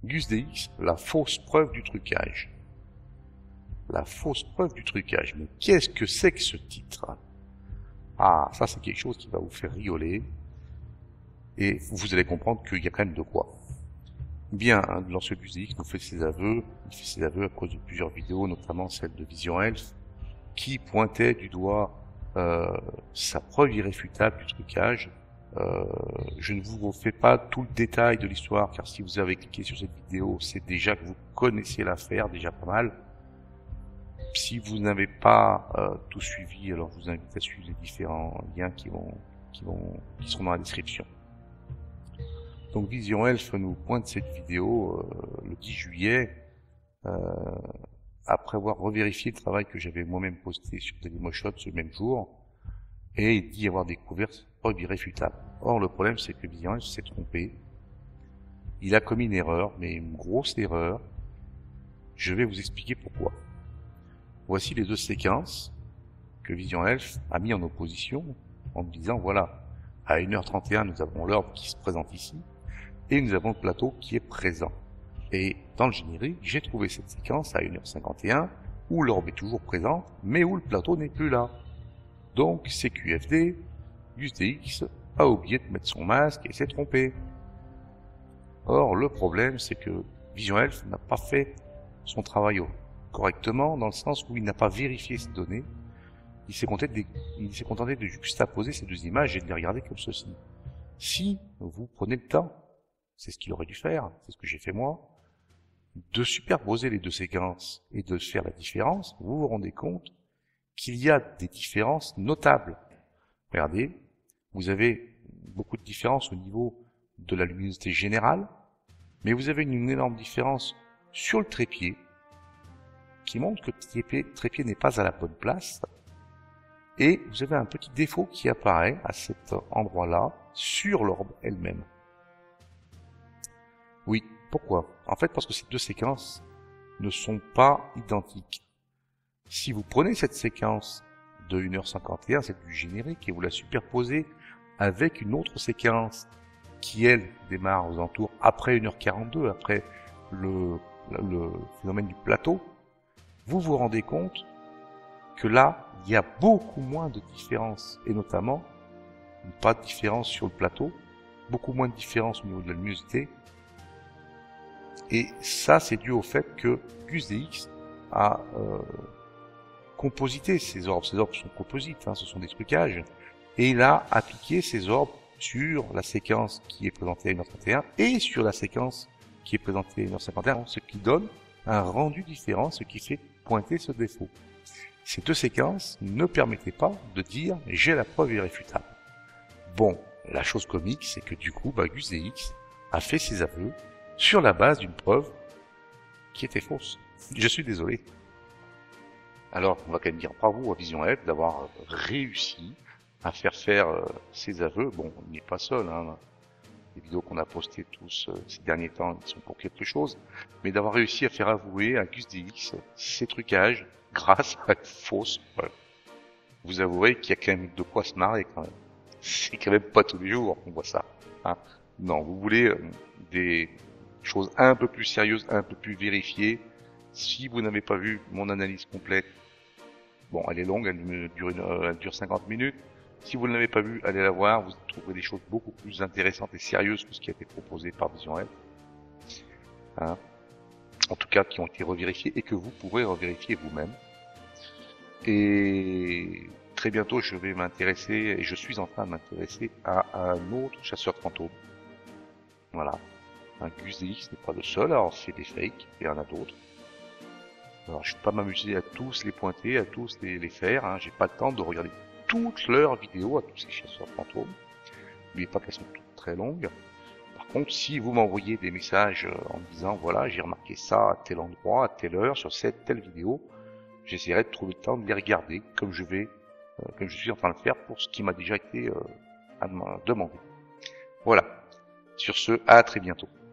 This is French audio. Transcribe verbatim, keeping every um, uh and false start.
GusDX, la fausse preuve du trucage. La fausse preuve du trucage. Mais qu'est-ce que c'est que ce titre? Ah, ça c'est quelque chose qui va vous faire rigoler. Et vous allez comprendre qu'il y a quand même de quoi. Bien, hein, lorsque GusDX nous fait ses aveux, il fait ses aveux à cause de plusieurs vidéos, notamment celle de Vision Health, qui pointait du doigt euh, sa preuve irréfutable du trucage. Euh, je ne vous refais pas tout le détail de l'histoire, car si vous avez cliqué sur cette vidéo, c'est déjà que vous connaissez l'affaire, déjà pas mal. Si vous n'avez pas euh, tout suivi, alors je vous invite à suivre les différents liens qui vont, qui vont, qui seront dans la description. Donc Vision Health nous pointe cette vidéo euh, le dix juillet, euh, après avoir revérifié le travail que j'avais moi-même posté sur Dailymotion ce même jour, et il dit avoir découvert cette preuve irréfutable. Or, le problème, c'est que Vision Health s'est trompé. Il a commis une erreur, mais une grosse erreur. Je vais vous expliquer pourquoi. Voici les deux séquences que Vision Health a mis en opposition, en me disant, voilà, à une heure trente et un, nous avons l'orbe qui se présente ici, et nous avons le plateau qui est présent. Et dans le générique, j'ai trouvé cette séquence à une heure cinquante et un, où l'orbe est toujours présent, mais où le plateau n'est plus là. Donc, C Q F D, GusDX a oublié de mettre son masque et s'est trompé. Or, le problème, c'est que Vision Health n'a pas fait son travail correctement, dans le sens où il n'a pas vérifié ces données. Il s'est contenté, contenté de juxtaposer ces deux images et de les regarder comme ceci. Si vous prenez le temps, c'est ce qu'il aurait dû faire, c'est ce que j'ai fait moi, de superposer les deux séquences et de faire la différence, vous vous rendez compte qu'il y a des différences notables. Regardez, vous avez beaucoup de différences au niveau de la luminosité générale, mais vous avez une énorme différence sur le trépied, qui montre que le trépied n'est pas à la bonne place, et vous avez un petit défaut qui apparaît à cet endroit-là, sur l'orbe elle-même. Oui, pourquoi? En fait, parce que ces deux séquences ne sont pas identiques. Si vous prenez cette séquence de une heure cinquante et un, celle du générique, et vous la superposez avec une autre séquence qui, elle, démarre aux alentours après une heure quarante-deux, après le, le phénomène du plateau, vous vous rendez compte que là, il y a beaucoup moins de différence, et notamment, pas de différence sur le plateau, beaucoup moins de différence au niveau de la luminosité, et ça, c'est dû au fait que GusDX a euh, composité ces orbes. Ces orbes sont composites, hein, ce sont des trucages, et il a appliqué ces orbes sur la séquence qui est présentée à une heure trente et un et sur la séquence qui est présentée à une heure cinquante et un, ce qui donne un rendu différent, ce qui fait pointer ce défaut. Ces deux séquences ne permettaient pas de dire « j'ai la preuve irréfutable ». Bon, la chose comique, c'est que du coup, bah, GusDX a fait ses aveux sur la base d'une preuve qui était fausse. Je suis désolé. Alors, on va quand même dire bravo à Vision Health d'avoir réussi à faire faire euh, ses aveux. Bon, il n'est pas seul, hein. Les vidéos qu'on a postées tous euh, ces derniers temps, ils sont pour quelque chose, mais d'avoir réussi à faire avouer à GusDX ses trucages grâce à une fausse preuve. Vous avouerez qu'il y a quand même de quoi se marrer quand même. C'est quand même pas tous les jours qu'on voit ça, hein. Non, vous voulez euh, des choses un peu plus sérieuses, un peu plus vérifiées. Si vous n'avez pas vu mon analyse complète, bon, elle est longue, elle dure, une, elle dure cinquante minutes. Si vous ne l'avez pas vue, allez la voir, vous trouverez des choses beaucoup plus intéressantes et sérieuses que ce qui a été proposé par Vision Health. Hein, en tout cas, qui ont été revérifiées et que vous pourrez revérifier vous-même. Et très bientôt, je vais m'intéresser, et je suis en train de m'intéresser à un autre chasseur de fantômes. Voilà. Un GusDX n'est pas le seul à avoir fait des fakes, il y en a d'autres. Alors, je ne vais pas m'amuser à tous les pointer, à tous les, les faire, hein. J'ai pas le temps de regarder toutes leurs vidéos à tous ces chasseurs de fantômes. N'oubliez pas qu'elles sont toutes très longues. Par contre, si vous m'envoyez des messages en me disant, voilà, j'ai remarqué ça à tel endroit, à telle heure, sur cette telle vidéo, j'essaierai de trouver le temps de les regarder, comme je vais, euh, comme je suis en train de le faire pour ce qui m'a déjà été euh, demandé. Voilà. Sur ce, à très bientôt.